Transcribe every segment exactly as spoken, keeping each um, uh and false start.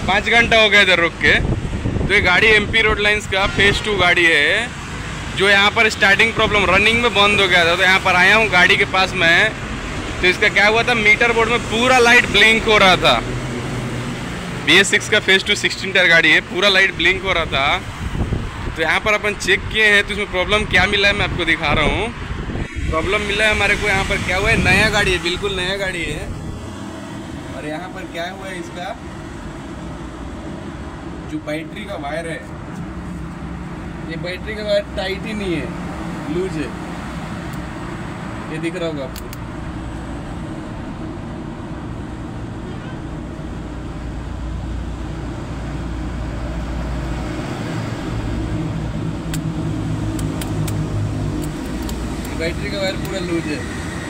पाँच घंटा हो गया इधर रुक के। तो ये गाड़ी एमपी रोड लाइंस का फेज टू गाड़ी है, जो यहाँ पर स्टार्टिंग प्रॉब्लम रनिंग में बंद हो गया था। तो यहाँ पर आया हूँ गाड़ी के पास में, तो इसका क्या हुआ था, मीटर बोर्ड में पूरा लाइट ब्लिंक हो रहा था। बी एस सिक्स का फेज टू सिक्सटीन टायर गाड़ी है, पूरा लाइट ब्लिंक हो रहा था। तो यहाँ पर अपन चेक किए हैं, तो इसमें प्रॉब्लम क्या मिला है मैं आपको दिखा रहा हूँ। प्रॉब्लम मिला है हमारे को यहाँ पर, क्या हुआ है, नया गाड़ी है, बिल्कुल नया गाड़ी है। और यहाँ पर क्या हुआ है, इसका जो बैटरी का वायर है, ये बैटरी का वायर टाइट ही नहीं है, लूज है। ये दिख रहा होगा आपको। बैटरी का वायर पूरा लूज है।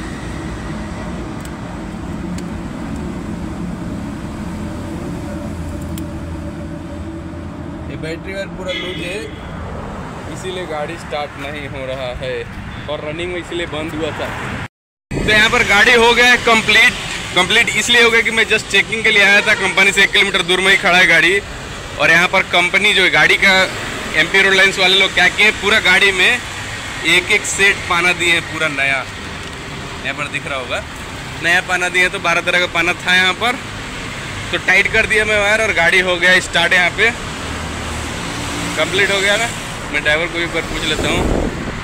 ये बैटरी वायर पूरा लूज है, इसीलिए गाड़ी स्टार्ट नहीं हो रहा है, और रनिंग में इसीलिए बंद हुआ था। तो यहाँ पर गाड़ी हो गया है कंप्लीट। कंप्लीट इसलिए हो गया कि मैं जस्ट चेकिंग के लिए आया था, कंपनी से एक किलोमीटर दूर में ही खड़ा है गाड़ी। और यहाँ पर कंपनी जो है गाड़ी का, एमपी रोड लाइंस वाले लोग क्या किए, पूरा गाड़ी में एक एक सेट पाना दिए हैं, पूरा नया। यहाँ पर दिख रहा होगा, नया पाना दिए, तो बारह तरह का पाना था यहाँ पर। तो टाइट कर दिया मैं वायर, और गाड़ी हो गया स्टार्ट। यहाँ पे कंप्लीट हो गया ना। मैं ड्राइवर को एक बार पूछ लेता हूँ,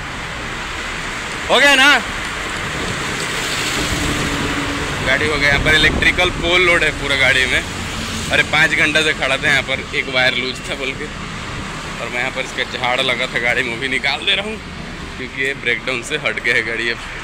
हो गया ना? गाड़ी हो गया। यहाँ पर इलेक्ट्रिकल पोल लोड है पूरा गाड़ी में। अरे पाँच घंटा से खड़ा था यहाँ पर, एक वायर लूज था बोल के। और मैं यहाँ पर इसका झाड़ लगा था गाड़ी में, भी निकाल दे रहा हूँ, क्योंकि ये ब्रेकडाउन से हट गया है गाड़ी अब।